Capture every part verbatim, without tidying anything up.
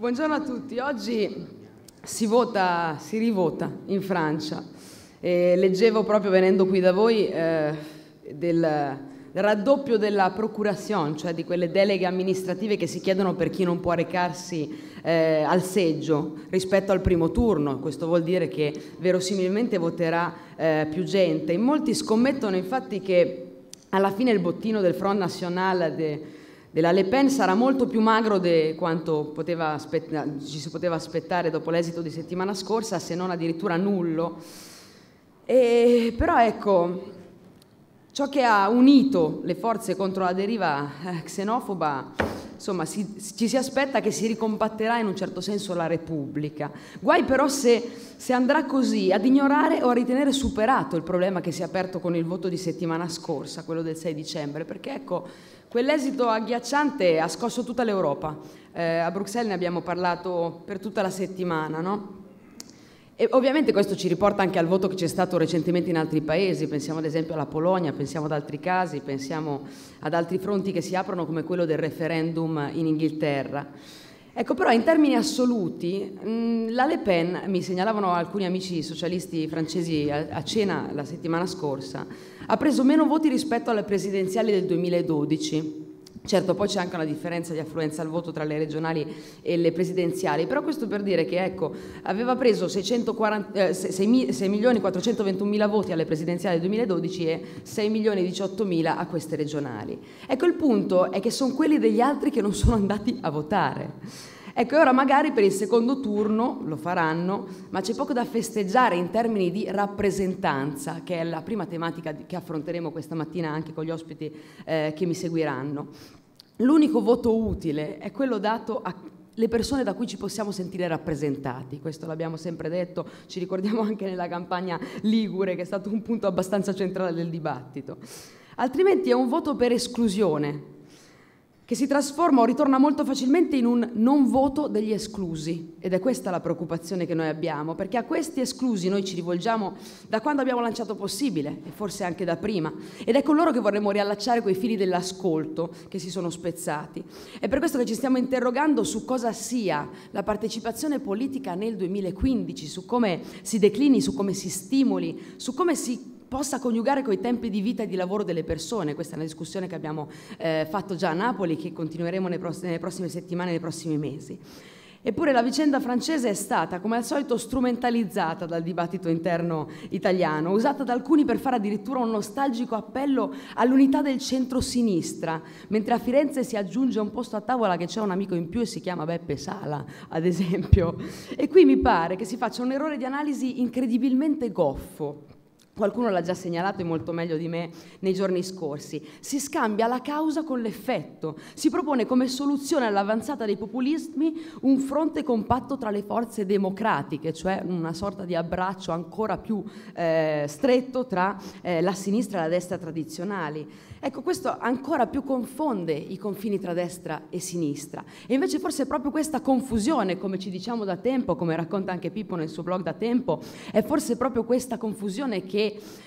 Buongiorno a tutti. Oggi si vota, si rivota in Francia. E leggevo proprio venendo qui da voi eh, del, del raddoppio della procuration, cioè di quelle deleghe amministrative che si chiedono per chi non può recarsi eh, al seggio rispetto al primo turno. Questo vuol dire che verosimilmente voterà eh, più gente. In molti scommettono infatti che alla fine il bottino del Front National de, della Le Pen sarà molto più magro di quanto poteva ci si poteva aspettare dopo l'esito di settimana scorsa, se non addirittura nullo. E, però ecco, ciò che ha unito le forze contro la deriva eh, xenofoba, insomma, si, ci si aspetta che si ricompatterà in un certo senso la Repubblica. Guai però se, se andrà così ad ignorare o a ritenere superato il problema che si è aperto con il voto di settimana scorsa, quello del sei dicembre, perché ecco, quell'esito agghiacciante ha scosso tutta l'Europa. Eh, a Bruxelles ne abbiamo parlato per tutta la settimana, no? E ovviamente questo ci riporta anche al voto che c'è stato recentemente in altri paesi, pensiamo ad esempio alla Polonia, pensiamo ad altri casi, pensiamo ad altri fronti che si aprono come quello del referendum in Inghilterra. Ecco, però in termini assoluti, mh, la Le Pen, mi segnalavano alcuni amici socialisti francesi a, a cena la settimana scorsa, ha preso meno voti rispetto alle presidenziali del duemiladodici. Certo, poi c'è anche una differenza di affluenza al voto tra le regionali e le presidenziali, però questo per dire che ecco, aveva preso sei milioni quattrocentoventunomila voti alle presidenziali del duemiladodici e sei milioni diciottomila a queste regionali. Ecco, il punto è che sono quelli degli altri che non sono andati a votare. Ecco, ora magari per il secondo turno lo faranno, ma c'è poco da festeggiare in termini di rappresentanza, che è la prima tematica che affronteremo questa mattina anche con gli ospiti eh, che mi seguiranno. L'unico voto utile è quello dato alle persone da cui ci possiamo sentire rappresentati, questo l'abbiamo sempre detto, ci ricordiamo anche nella campagna Ligure, che è stato un punto abbastanza centrale del dibattito. Altrimenti è un voto per esclusione, che si trasforma o ritorna molto facilmente in un non voto degli esclusi, ed è questa la preoccupazione che noi abbiamo, perché a questi esclusi noi ci rivolgiamo da quando abbiamo lanciato Possibile, e forse anche da prima, ed è con loro che vorremmo riallacciare quei fili dell'ascolto che si sono spezzati. È per questo che ci stiamo interrogando su cosa sia la partecipazione politica nel duemilaquindici, su come si declini, su come si stimoli, su come si possa coniugare coi tempi di vita e di lavoro delle persone. Questa è una discussione che abbiamo eh, fatto già a Napoli, che continueremo nelle prossime, nelle prossime settimane, nei prossimi mesi. Eppure la vicenda francese è stata, come al solito, strumentalizzata dal dibattito interno italiano, usata da alcuni per fare addirittura un nostalgico appello all'unità del centro-sinistra, mentre a Firenze si aggiunge un posto a tavola che c'è un amico in più e si chiama Beppe Sala, ad esempio. E qui mi pare che si faccia un errore di analisi incredibilmente goffo. Qualcuno l'ha già segnalato e molto meglio di me nei giorni scorsi. Si scambia la causa con l'effetto. Si propone come soluzione all'avanzata dei populismi un fronte compatto tra le forze democratiche, cioè una sorta di abbraccio ancora più eh, stretto tra eh, la sinistra e la destra tradizionali. Ecco, questo ancora più confonde i confini tra destra e sinistra. E invece forse proprio questa confusione, come ci diciamo da tempo, come racconta anche Pippo nel suo blog da tempo, è forse proprio questa confusione che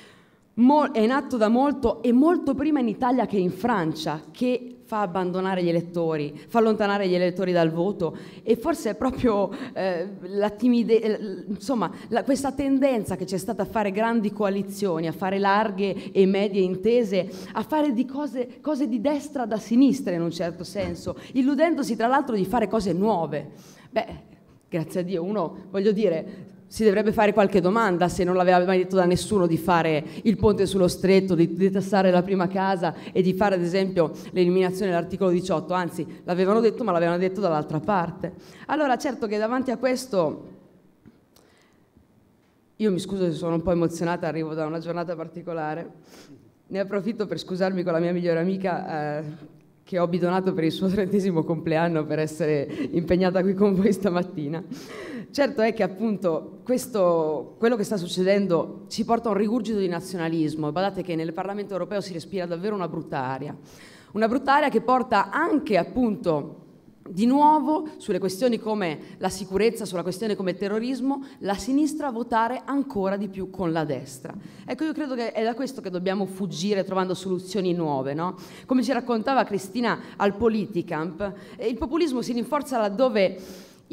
è in atto da molto e molto prima in Italia che in Francia, che fa abbandonare gli elettori, fa allontanare gli elettori dal voto, e forse è proprio eh, la timide, insomma, la, questa tendenza che c'è stata a fare grandi coalizioni, a fare larghe e medie intese, a fare di cose, cose di destra da sinistra in un certo senso, illudendosi tra l'altro di fare cose nuove. Beh, grazie a Dio, uno, voglio dire, si dovrebbe fare qualche domanda se non l'aveva mai detto da nessuno di fare il ponte sullo stretto, di detassare la prima casa e di fare ad esempio l'eliminazione dell'articolo diciotto, anzi l'avevano detto ma l'avevano detto dall'altra parte. Allora certo che davanti a questo, io mi scuso se sono un po' emozionata, arrivo da una giornata particolare, ne approfitto per scusarmi con la mia migliore amica eh, che ho bidonato per il suo trentesimo compleanno per essere impegnata qui con voi stamattina. Certo è che appunto questo, quello che sta succedendo ci porta a un rigurgito di nazionalismo, e badate che nel Parlamento europeo si respira davvero una brutta aria, una brutta aria che porta anche appunto di nuovo sulle questioni come la sicurezza, sulla questione come il terrorismo, la sinistra a votare ancora di più con la destra. Ecco, io credo che è da questo che dobbiamo fuggire trovando soluzioni nuove, no? Come ci raccontava Cristina al Politicamp, il populismo si rinforza laddove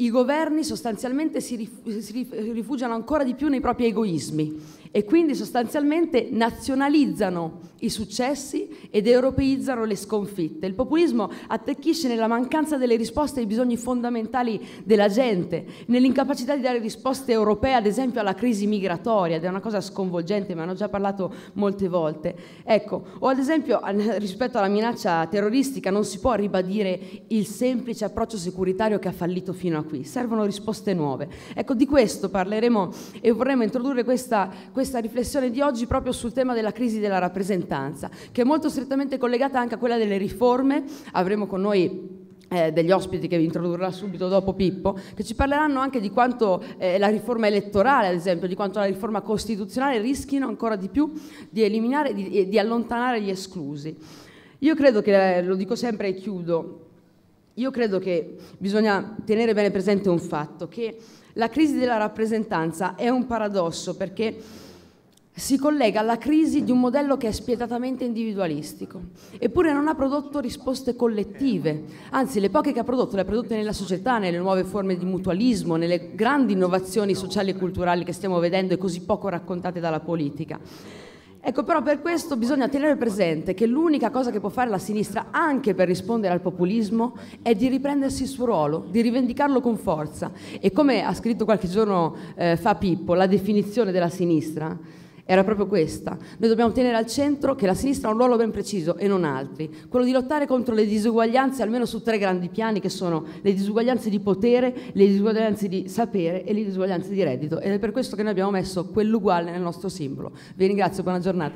i governi sostanzialmente si, rif- si rifugiano ancora di più nei propri egoismi e quindi sostanzialmente nazionalizzano i successi ed europeizzano le sconfitte. Il populismo attecchisce nella mancanza delle risposte ai bisogni fondamentali della gente, nell'incapacità di dare risposte europee, ad esempio alla crisi migratoria, ed è una cosa sconvolgente, ma ne ho già parlato molte volte. Ecco, o ad esempio rispetto alla minaccia terroristica non si può ribadire il semplice approccio securitario che ha fallito fino a qui, servono risposte nuove. Ecco, di questo parleremo e vorremmo introdurre questa, questa riflessione di oggi proprio sul tema della crisi della rappresentanza, che è molto strettamente collegata anche a quella delle riforme. Avremo con noi Eh, degli ospiti che vi introdurrà subito dopo Pippo, che ci parleranno anche di quanto eh, la riforma elettorale, ad esempio, di quanto la riforma costituzionale rischino ancora di più di eliminare, di, di allontanare gli esclusi. Io credo che, lo dico sempre e chiudo, io credo che bisogna tenere bene presente un fatto, che la crisi della rappresentanza è un paradosso, perché si collega alla crisi di un modello che è spietatamente individualistico, eppure non ha prodotto risposte collettive, anzi le poche che ha prodotto le ha prodotte nella società, nelle nuove forme di mutualismo, nelle grandi innovazioni sociali e culturali che stiamo vedendo e così poco raccontate dalla politica. Ecco, però per questo bisogna tenere presente che l'unica cosa che può fare la sinistra, anche per rispondere al populismo, è di riprendersi il suo ruolo, di rivendicarlo con forza. E come ha scritto qualche giorno eh, fa Pippo, la definizione della sinistra era proprio questa. Noi dobbiamo tenere al centro che la sinistra ha un ruolo ben preciso e non altri, quello di lottare contro le disuguaglianze almeno su tre grandi piani, che sono le disuguaglianze di potere, le disuguaglianze di sapere e le disuguaglianze di reddito, ed è per questo che noi abbiamo messo quell'uguale nel nostro simbolo. Vi ringrazio, buona giornata.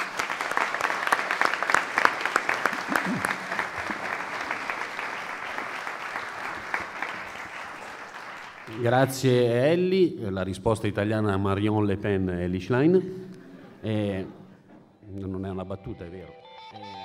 Grazie Elly, la risposta italiana a Marion Le Pen e Elly Schlein. Eh, non è una battuta, è vero. Eh,